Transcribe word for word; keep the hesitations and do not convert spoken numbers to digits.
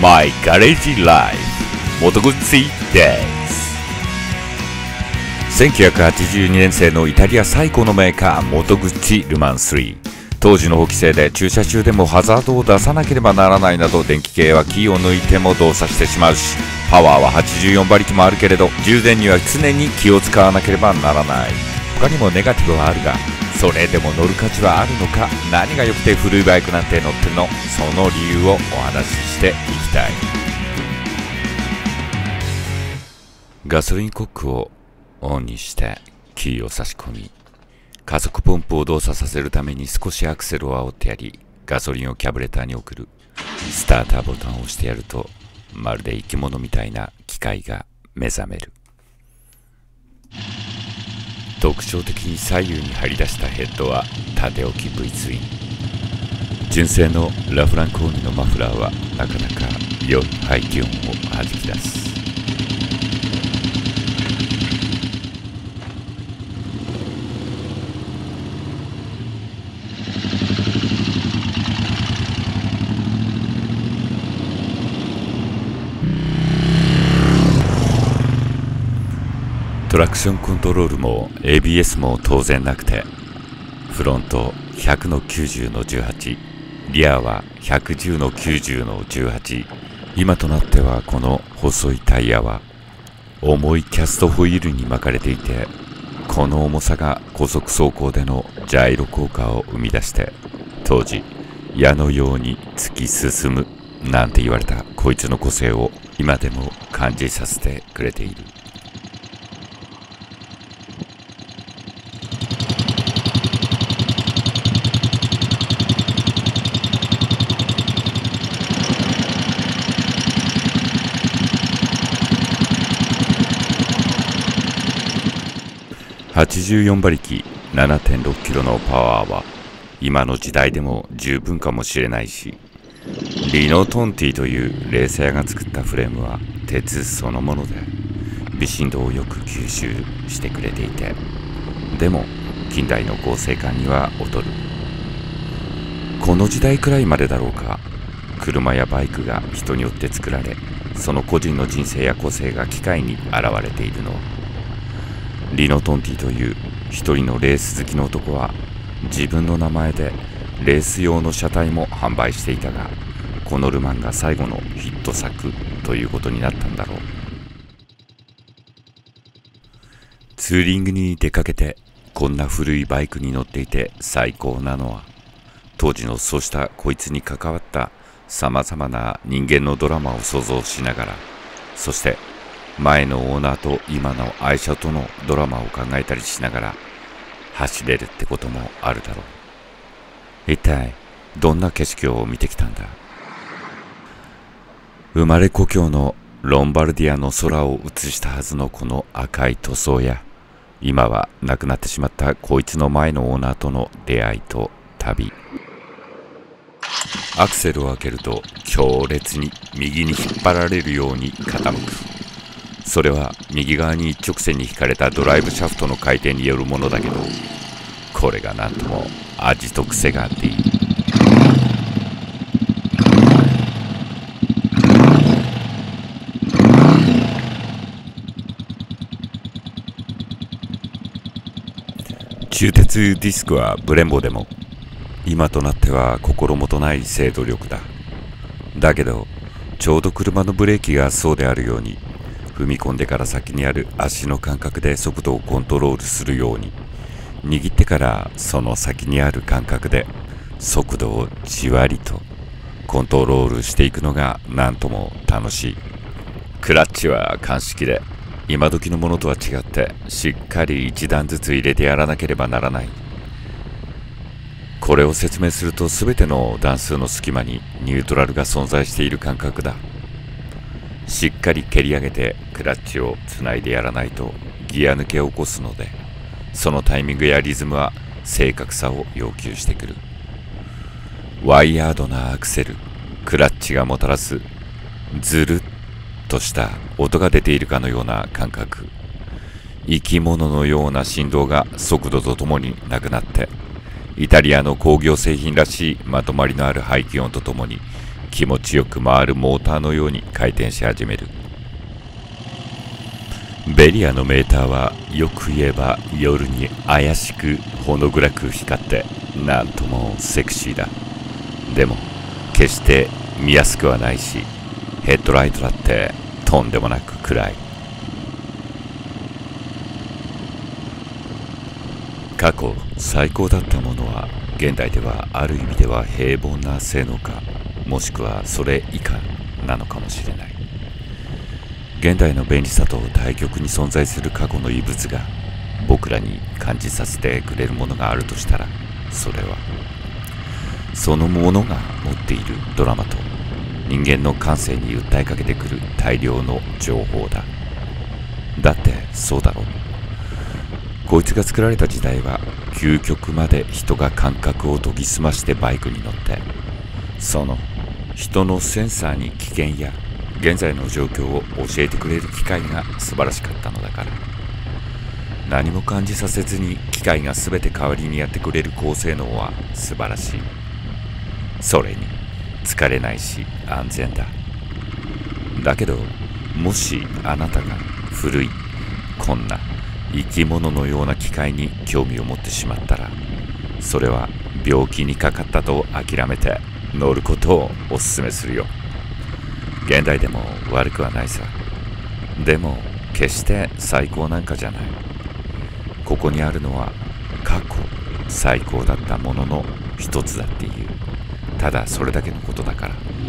My Garage Life 元口です。せんきゅうひゃくはちじゅうにねん製のイタリア最高のメーカー元口ルマンスリー。当時の法規制で駐車中でもハザードを出さなければならないなど、電気系はキーを抜いても動作してしまうし、パワーははちじゅうよんばりきもあるけれど、充電には常に気を使わなければならない。他にもネガティブはあるが、それでも乗る価値はあるのか、何が良くて古いバイクなんて乗ってるの、その理由をお話ししていきたい。ガソリンコックをオンにしてキーを差し込み、加速ポンプを動作させるために少しアクセルを煽ってやり、ガソリンをキャブレターに送る。スターターボタンを押してやると、まるで生き物みたいな機械が目覚める。特徴的に左右に張り出したヘッドは縦置き ブイ ツイン。純正のラフランコーニのマフラーはなかなか良い排気音を弾き出す。トラクションコントロールも エービーエス も当然なくて、フロントひゃくのきゅうじゅうのじゅうはち、リアはひゃくじゅうのきゅうじゅうのじゅうはち。今となってはこの細いタイヤは重いキャストホイールに巻かれていて、この重さが高速走行でのジャイロ効果を生み出して、当時矢のように突き進むなんて言われたこいつの個性を今でも感じさせてくれている。はちじゅうよんばりき ななてんろっキロのパワーは今の時代でも十分かもしれないし、リノトンティというレーサーが作ったフレームは鉄そのもので微振動をよく吸収してくれていて、でも近代の合成感には劣る。この時代くらいまでだろうか、車やバイクが人によって作られ、その個人の人生や個性が機械に現れているのは、リノトンティという一人のレース好きの男は自分の名前でレース用の車体も販売していたが、このルマンが最後のヒット作ということになったんだろう。ツーリングに出かけてこんな古いバイクに乗っていて最高なのは、当時のそうしたこいつに関わったさまざまな人間のドラマを想像しながら、そして前のオーナーと今の愛車とのドラマを考えたりしながら走れるってこともあるだろう。一体どんな景色を見てきたんだ。生まれ故郷のロンバルディアの空を映したはずのこの赤い塗装や、今は亡くなってしまったこいつの前のオーナーとの出会いと旅。アクセルを開けると強烈に右に引っ張られるように傾く。それは右側に一直線に引かれたドライブシャフトの回転によるものだけど、これがなんとも味と癖があっていい。鋳鉄ディスクはブレンボでも今となっては心もとない精度力だ。だけどちょうど車のブレーキがそうであるように、踏み込んでから先にある足の感覚で速度をコントロールするように、握ってからその先にある感覚で速度をじわりとコントロールしていくのがなんとも楽しい。クラッチは鑑識で今時のものとは違ってしっかり一段ずつ入れてやらなければならない。これを説明すると、全ての段数の隙間にニュートラルが存在している感覚だ。しっかり蹴り上げてクラッチをつないでやらないとギア抜けを起こすので、そのタイミングやリズムは正確さを要求してくる。ワイヤードなアクセル、クラッチがもたらすズルッとした音が出ているかのような感覚、生き物のような振動が速度とともになくなって、イタリアの工業製品らしいまとまりのある排気音とともに気持ちよく回るモーターのように回転し始める。ベリアのメーターはよく言えば夜に怪しくほの暗く光ってなんともセクシーだ。でも決して見やすくはないし、ヘッドライトだってとんでもなく暗い。過去最高だったものは現代ではある意味では平凡な性能か、もしくはそれ以下なのかもしれない。現代の便利さと対極に存在する過去の遺物が僕らに感じさせてくれるものがあるとしたら、それはそのものが持っているドラマと人間の感性に訴えかけてくる大量の情報だ。だってそうだろう。こいつが作られた時代は究極まで人が感覚を研ぎ澄ましてバイクに乗って、その人のセンサーに危険や現在の状況を教えてくれる機械が素晴らしかったのだから。何も感じさせずに機械が全て代わりにやってくれる高性能は素晴らしい。それに疲れないし安全だ。だけどもしあなたが古いこんな生き物のような機械に興味を持ってしまったら、それは病気にかかったと諦めて乗ることをおすすめするよ。現代でも悪くはないさ。でも決して最高なんかじゃない。ここにあるのは過去最高だったものの一つだっていう、ただそれだけのことだから。